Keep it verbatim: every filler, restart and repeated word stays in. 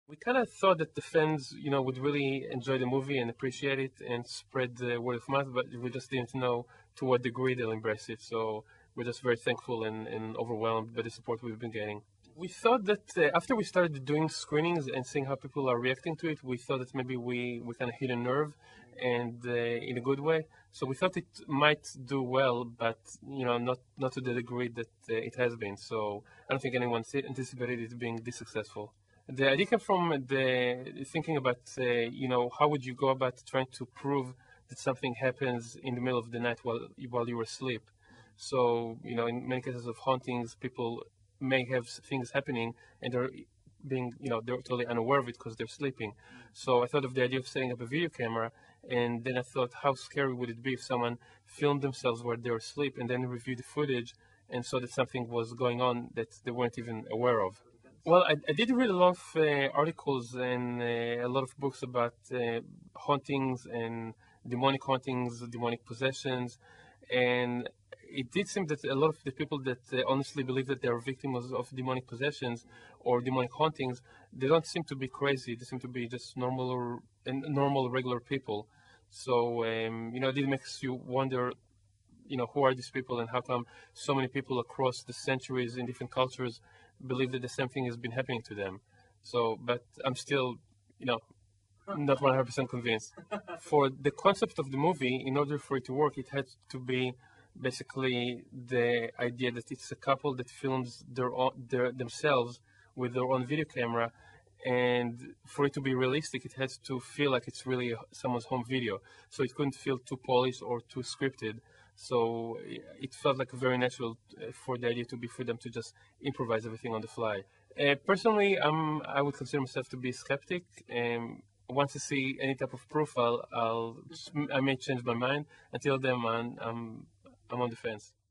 We kind of thought that the fans, you know, would really enjoy the movie and appreciate it and spread the word of mouth, but we just didn't know to what degree they'll embrace it. So we're just very thankful and, and overwhelmed by the support we've been getting. We thought that uh, after we started doing screenings and seeing how people are reacting to it, we thought that maybe we, we kind of hit a nerve, and uh, in a good way. So we thought it might do well, but you know, not not to the degree that uh, it has been. So I don't think anyone anticipated it being this successful. The idea came from the thinking about, uh, you know, how would you go about trying to prove that something happens in the middle of the night while while you were asleep. So, you know, in many cases of hauntings, people may have things happening and they're being, you know, they're totally unaware of it because they're sleeping. So I thought of the idea of setting up a video camera, and then I thought, how scary would it be if someone filmed themselves while they were asleep and then reviewed the footage and saw that something was going on that they weren't even aware of. Well, I, I did read a lot of uh, articles and uh, a lot of books about uh, hauntings and demonic hauntings, demonic possessions, and it did seem that a lot of the people that uh, honestly believe that they are victims of demonic possessions or demonic hauntings, they don't seem to be crazy. They seem to be just normal or normal, regular people. So, um, you know, it makes you wonder, you know, who are these people and how come so many people across the centuries in different cultures believe that the same thing has been happening to them. So, but I'm still, you know, not one hundred percent convinced. For the concept of the movie, in order for it to work, it had to be basically the idea that it's a couple that films their own, their, themselves with their own video camera, and for it to be realistic, it has to feel like it's really someone's home video. So it couldn't feel too polished or too scripted. So it felt like very natural for the idea to be for them to just improvise everything on the fly. Uh, personally, I'm, I would consider myself to be a skeptic. Um, once I see any type of profile, I'll, I may change my mind. Until then, I'm, I'm, I'm on the fence.